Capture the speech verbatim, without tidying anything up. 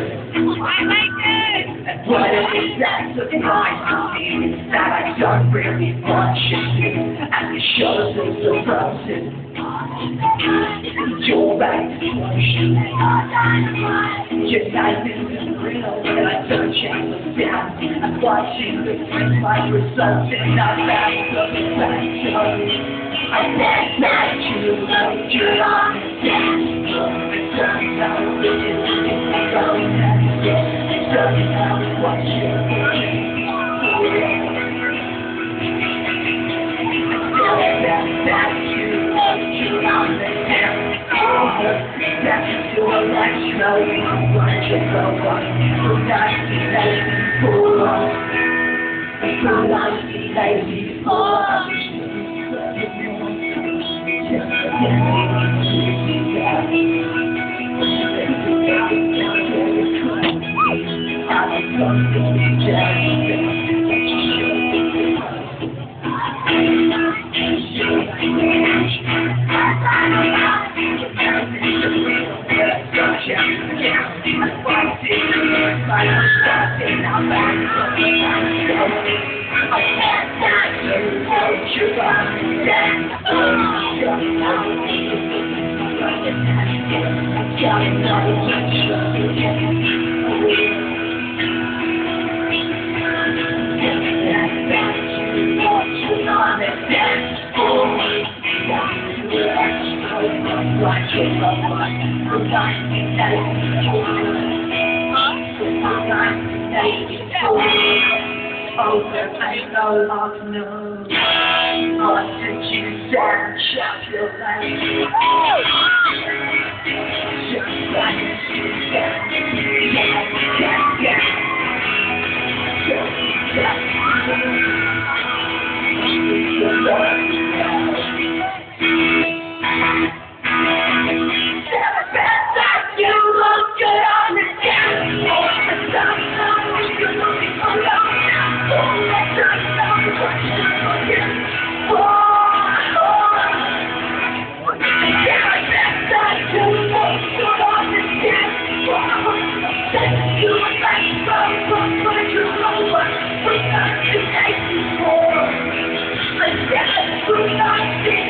I like it! What if it's that surprise to see that I don't really want you to, and it shows us the roses. Your back explosion. Your life isn't real, but I don't change the sound. I'm watching the print like results in our back of the back. I said that you loved your understand. It doesn't matter which is the different going at it. It doesn't matter what you're doing. I said that you loved your understand. That you were like snow, like a robot. So nice to lazy fool. So nice to lazy fool. I no longer know what did you say? Shut your life. Just like you said. Yeah, yeah, yeah. Just like you look good on the Thank you.